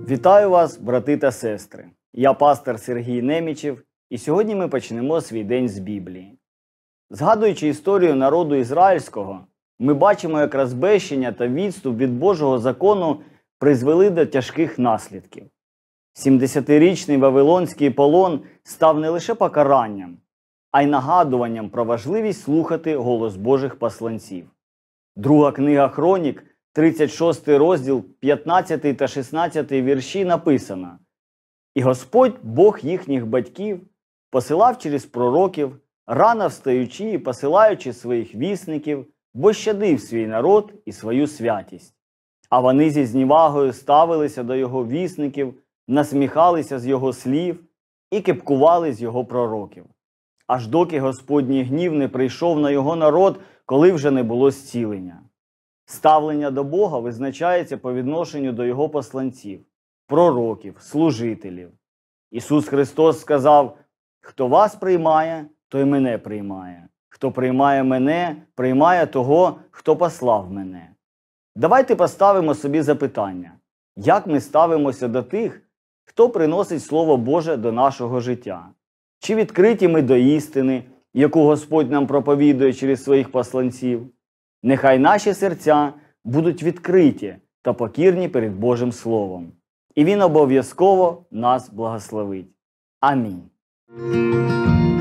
Вітаю вас, брати та сестри! Я пастор Сергій Немічев, і сьогодні ми почнемо свій день з Біблії. Згадуючи історію народу ізраїльського, ми бачимо, як розбещення та відступ від Божого закону призвели до тяжких наслідків. 70-річний Вавилонський полон став не лише покаранням, а й нагадуванням про важливість слухати голос Божих посланців. Друга книга Хронік, 36 розділ, 15 та 16 вірші написано: «І Господь, Бог їхніх батьків, посилав через пророків, рано встаючи і посилаючи своїх вісників, бо щадив свій народ і свою святість. А вони зі зневагою ставилися до його вісників, насміхалися з його слів і кепкували з його пророків. Аж доки Господній гнів не прийшов на його народ, коли вже не було зцілення». Ставлення до Бога визначається по відношенню до його посланців, пророків, служителів. Ісус Христос сказав: «Хто вас приймає, той мене приймає. Хто приймає мене, приймає того, хто послав мене». Давайте поставимо собі запитання: як ми ставимося до тих, хто приносить Слово Боже до нашого життя? Чи відкриті ми до істини, яку Господь нам проповідує через своїх посланців? Нехай наші серця будуть відкриті та покірні перед Божим Словом. І Він обов'язково нас благословить. Амінь.